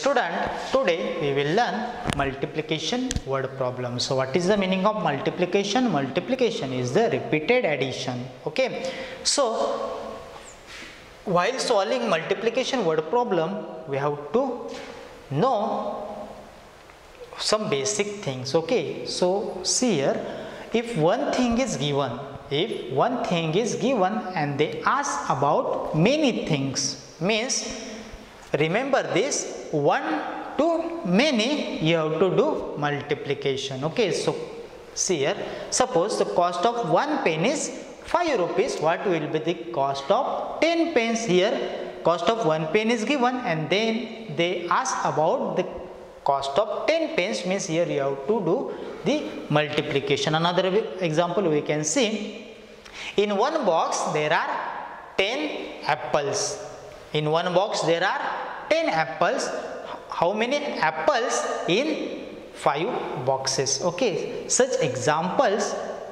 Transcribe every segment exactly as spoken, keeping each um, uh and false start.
student, today we will learn multiplication word problem. So what is the meaning of multiplication? Multiplication is the repeated addition. Okay. So while solving multiplication word problem, we have to know some basic things. Okay. So see here, if one thing is given, if one thing is given and they ask about many things, means remember this, one to many you have to do multiplication. Okay. So see here, suppose the cost of one pen is five rupees. What will be the cost of ten pens? Here cost of one pen is given and then they ask about the cost of ten pens, means here you have to do the multiplication. Another example we can see, in one box there are ten apples. In one box there are ten apples. How many apples in five boxes? Okay, such examples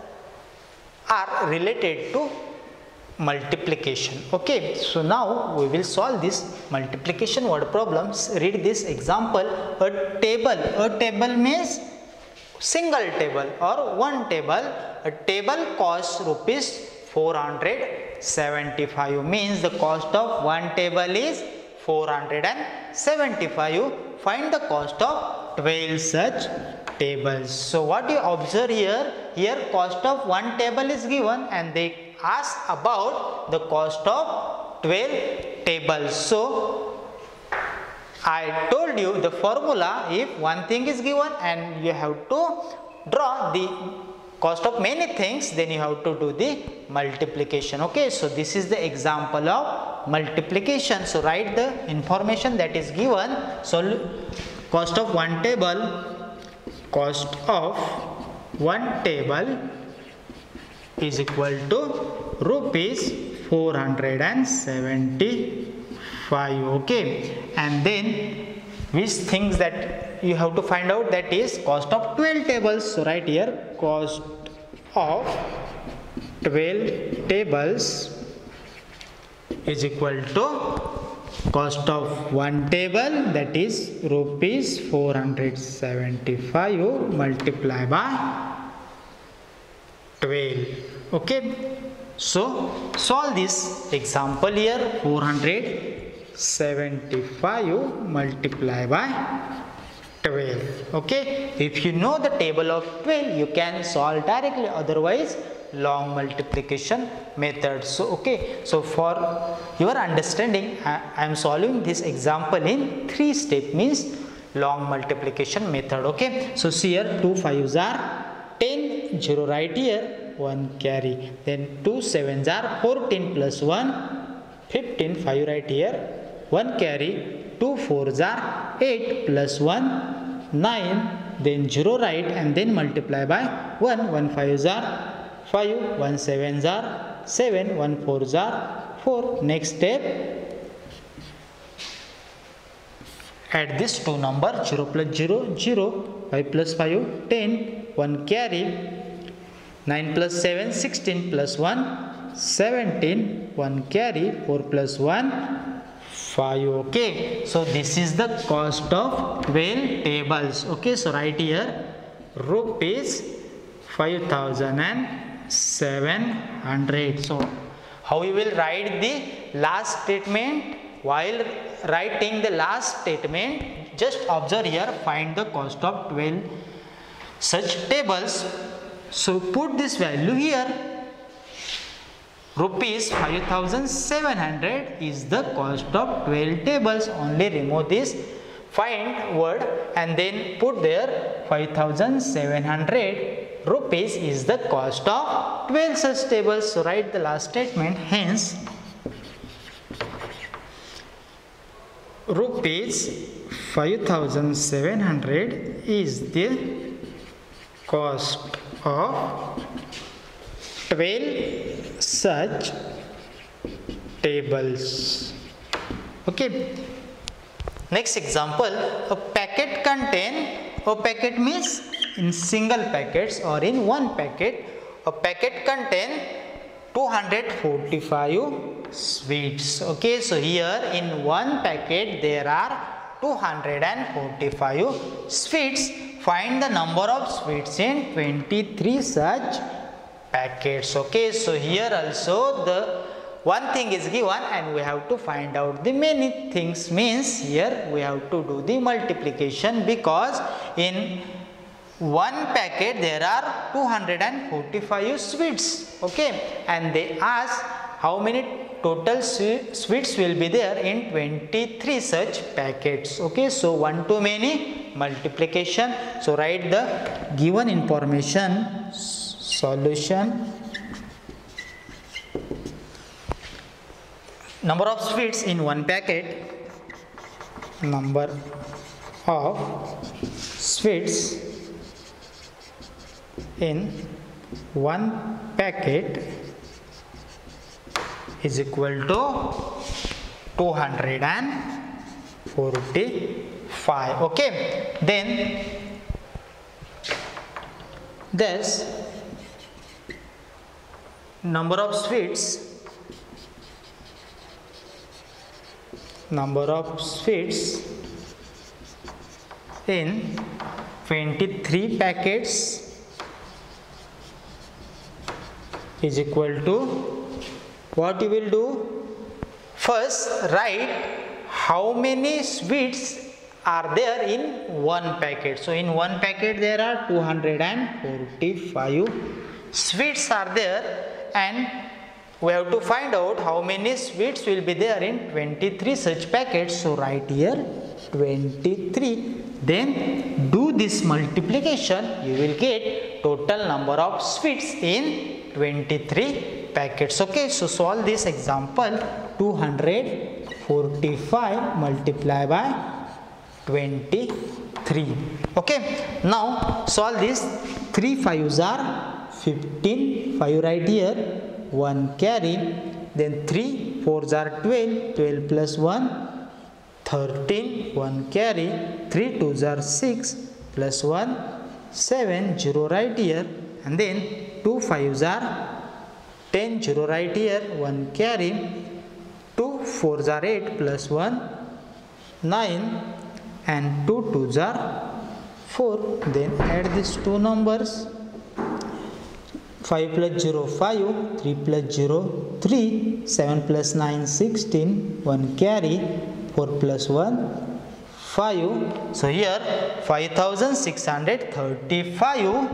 are related to multiplication. Okay, so now we will solve this multiplication word problems. Read this example. A table, a table means single table or one table. A table costs rupees four hundred seventy-five, means the cost of one table is four hundred seventy-five. Find the cost of twelve such tables. So what you observe here, here cost of one table is given and they ask about the cost of twelve tables. So I told you the formula, if one thing is given and you have to draw the cost of many things, then you have to do the multiplication. Okay, so this is the example of multiplication. So write the information that is given. So cost of one table, cost of one table is equal to rupees four hundred seventy-five. Okay, and then which things that you have to find out, that is cost of twelve tables. So right here, cost of twelve tables is equal to cost of one table, that is rupees four hundred seventy-five multiplied by twelve. Okay, so solve this example here. Four hundred seventy-five multiplied by twelve. Okay, if you know the table of twelve, you can solve directly, otherwise long multiplication method. So okay, so for your understanding, I am solving this example in three step, means long multiplication method. Okay, so see here, two fives are ten, zero right here, one carry, then two sevens are fourteen plus one, fifteen, five right here, one carry, two fours are eight plus one, nine, then zero right, and then multiply by one, one fives are five, one sevens are seven, one fours are four. Next step, add this two numbers, zero plus zero, zero, five plus five, ten, one carry, nine plus seven, sixteen plus one, seventeen, one carry, four plus one, five. Okay, so this is the cost of twelve tables. Okay, so right here, rupees five thousand seven hundred. So how we will write the last statement? While writing the last statement, just observe here, find the cost of twelve such tables. So put this value here, rupees five thousand seven hundred is the cost of twelve tables. Only remove this find word and then put there five thousand seven hundred rupees is the cost of twelve such tables. So write the last statement, hence rupees five thousand seven hundred is the cost of twelve such tables. Okay, next example, a packet contain, a packet means in single packets or in one packet, a packet contain two hundred forty-five sweets. Okay, so here in one packet there are two hundred forty-five sweets. Find the number of sweets in twenty-three such packets. Okay, so here also the one thing is given and we have to find out the many things, means here we have to do the multiplication, because in one packet there are two hundred forty-five sweets. Okay, and they ask how many total sweets will be there in twenty-three such packets. Okay, so one to many multiplication. So write the given information. Solution. Number of sweets in one packet. Number of sweets in one packet is equal to two hundred forty-five. Okay, then this number of sweets number of sweets in twenty-three packets is equal to, what you will do, first write how many sweets are there in one packet. So in one packet there are two hundred forty-five sweets are there, and we have to find out how many sweets will be there in twenty-three such packets. So write here twenty-three, then do this multiplication, you will get total number of sweets in twenty-three packets. Okay, so solve this example. Two hundred forty-five multiplied by twenty-three. Okay, now solve this. Three fives are fifteen, five right here, one carry, then three fours are twelve, twelve plus one, thirteen, one carry, three twos are six, plus one, seven, zero right here, and then two fives are ten, zero right here, one carry, two fours are eight, plus one, nine, and two twos are four. Then add these two numbers. five plus zero, five, three plus zero, three, seven plus nine, sixteen, one carry, four plus one, five. So here five thousand six hundred thirty-five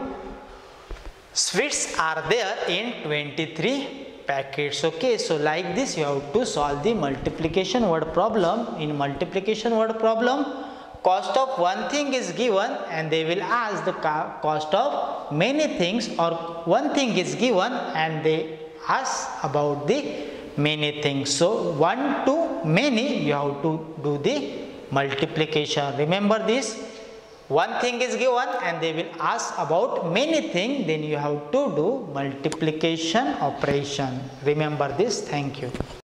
sweets are there in twenty-three packets. Okay, so like this you have to solve the multiplication word problem. In multiplication word problem, cost of one thing is given and they will ask the cost of many things, or one thing is given and they ask about the many things. So one to many you have to do the multiplication. Remember this, one thing is given and they will ask about many things, then you have to do multiplication operation. Remember this. Thank you.